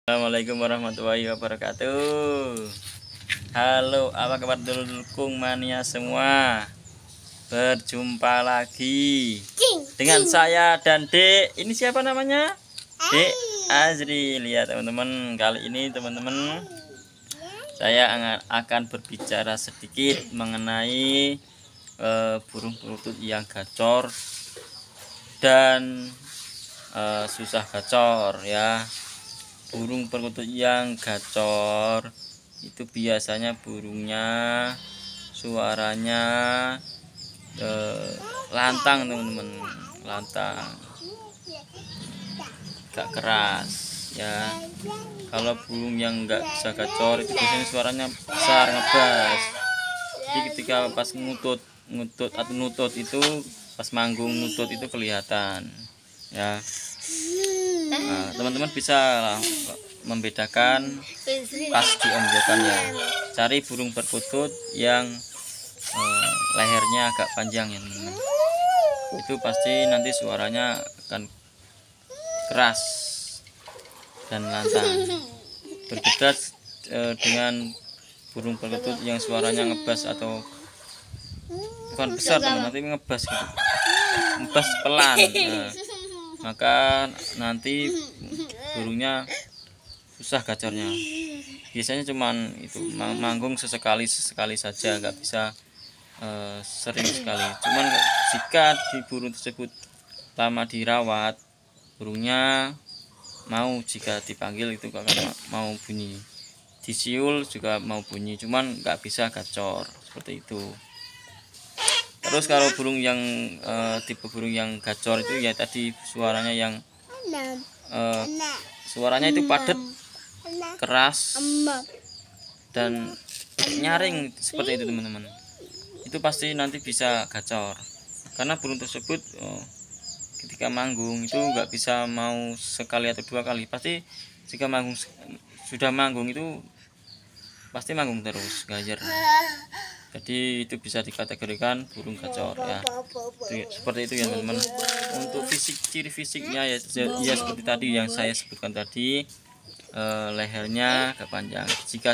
Assalamualaikum warahmatullahi wabarakatuh. Halo, apa kabar dulkung mania semua? Berjumpa lagi dengan saya dan Dek. Ini siapa namanya? Dek Azri. Lihat teman-teman, kali ini teman-teman saya akan berbicara sedikit mengenai burung perkutut yang gacor dan susah gacor ya. Burung perkutut yang gacor itu biasanya burungnya suaranya lantang teman-teman, lantang, gak keras ya. Kalau burung yang nggak bisa gacor itu biasanya suaranya besar, ngebas. Jadi ketika pas ngutut atau nutut itu, pas manggung nutut itu kelihatan ya. Nah, teman-teman bisa membedakan pas diomjokannya. Cari burung perkutut yang lehernya agak panjang ya teman-teman. Itu pasti nanti suaranya akan keras dan lantang. Berbeda dengan burung perkutut yang suaranya ngebas atau bukan besar teman, nanti ngebas gitu, ngebas pelan. Nah, maka nanti burungnya susah gacornya. Biasanya cuman itu manggung sesekali saja, nggak bisa sering sekali. Cuman jika di burung tersebut lama dirawat, burungnya mau, jika dipanggil itu akan mau bunyi, disiul juga mau bunyi, cuman nggak bisa gacor seperti itu. Terus kalau burung yang tipe burung yang gacor itu ya tadi suaranya yang suaranya itu padat, keras dan nyaring seperti itu teman-teman. Itu pasti nanti bisa gacor karena burung tersebut ketika manggung itu nggak bisa mau sekali atau dua kali, pasti jika manggung sudah manggung itu pasti manggung terus gajer. Jadi itu bisa dikategorikan burung gacor ya. Seperti itu ya teman-teman. Untuk fisik, ciri fisiknya ya seperti tadi yang saya sebutkan tadi, lehernya agak panjang.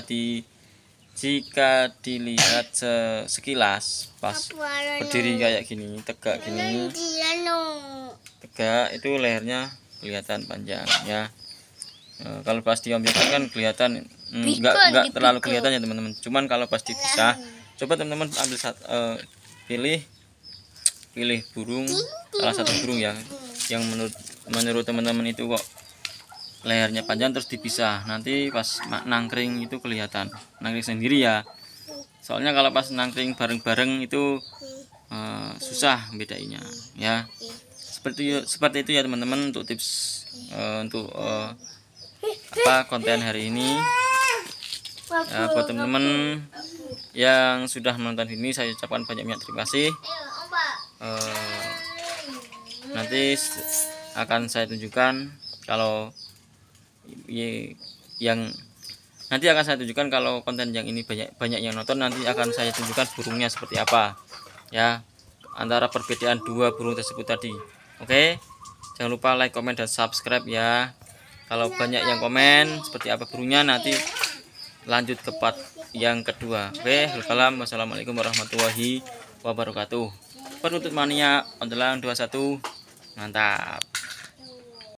Jika dilihat sekilas pas berdiri kayak gini, tegak gini, tegak, itu lehernya kelihatan panjang ya. Kalau pas diomjokan kan kelihatan nggak terlalu kelihatan ya teman-teman. Cuman kalau pas dipisah, coba teman-teman ambil pilih burung, salah satu burung ya yang menurut teman-teman itu kok lehernya panjang terus dipisah, nanti pas nangkring itu kelihatan, nangkring sendiri ya. Soalnya kalau pas nangkring bareng-bareng itu susah bedainya ya. Seperti itu ya teman-teman untuk tips untuk konten hari ini ya. Buat teman-teman yang sudah menonton ini, saya ucapkan banyak terima kasih. Nanti akan saya tunjukkan kalau konten yang ini banyak yang nonton, nanti akan saya tunjukkan burungnya seperti apa ya, antara perbedaan dua burung tersebut tadi. Oke, jangan lupa like, comment, dan subscribe ya. Kalau banyak yang komen seperti apa burungnya, nanti lanjut ke part yang kedua. Oke, wassalamualaikum warahmatullahi wabarakatuh. Perkutut mania ontelang 21, mantap.